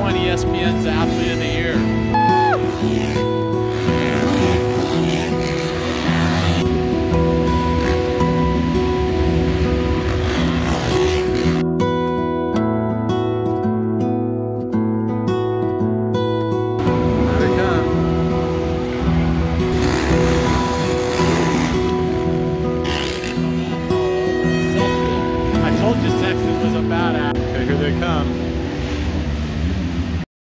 won ESPN's Athlete of the Year. I told you Sexton was a badass. Okay, here they come.